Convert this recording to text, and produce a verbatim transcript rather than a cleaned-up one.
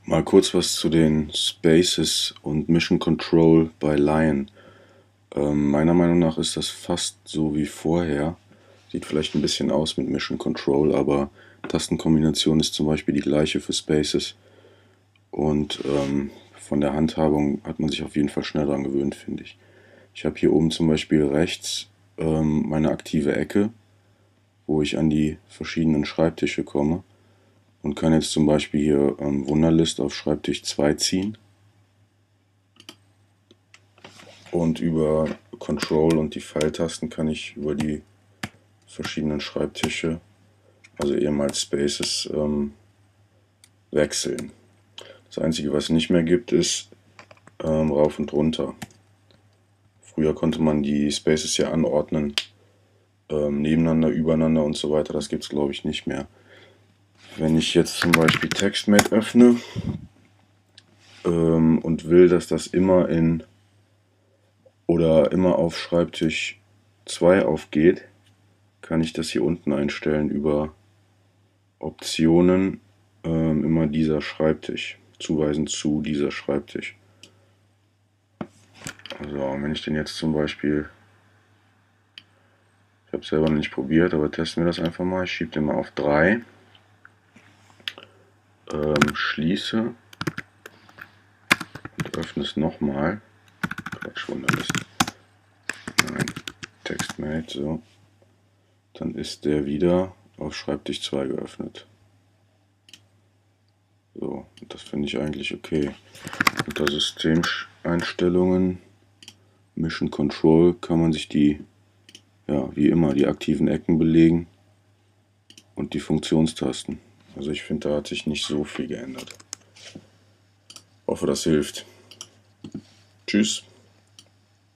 Mal kurz was zu den Spaces und Mission Control bei Lion. Ähm, meiner Meinung nach ist das fast so wie vorher. Sieht vielleicht ein bisschen aus mit Mission Control, aber Tastenkombination ist zum Beispiel die gleiche für Spaces. Und ähm, von der Handhabung hat man sich auf jeden Fall schnell dran gewöhnt, finde ich. Ich habe hier oben zum Beispiel rechts ähm, meine aktive Ecke, wo ich an die verschiedenen Schreibtische komme. Und kann jetzt zum Beispiel hier ähm, Wunderlist auf Schreibtisch zwei ziehen und über Control und die Pfeiltasten kann ich über die verschiedenen Schreibtische, also ehemals Spaces, ähm, wechseln. Das einzige, was nicht mehr gibt, ist ähm, rauf und runter. Früher konnte man die Spaces ja anordnen, ähm, nebeneinander, übereinander und so weiter. Das gibt es, glaube ich, nicht mehr. Wenn ich jetzt zum Beispiel TextMate öffne ähm, und will, dass das immer in oder immer auf Schreibtisch zwei aufgeht, kann ich das hier unten einstellen über Optionen, ähm, immer dieser Schreibtisch, zuweisen zu dieser Schreibtisch. Also wenn ich den jetzt zum Beispiel, ich habe es selber noch nicht probiert, aber testen wir das einfach mal, ich schiebe den mal auf drei, ähm, schließe und öffne es nochmal, Quatsch, Wunderlist, nein, TextMate, so, dann ist der wieder auf Schreibtisch zwei geöffnet. So, das finde ich eigentlich okay. Unter Systemeinstellungen, Mission Control kann man sich die, ja, wie immer, die aktiven Ecken belegen und die Funktionstasten. Also ich finde, da hat sich nicht so viel geändert. Hoffe, das hilft. Tschüss.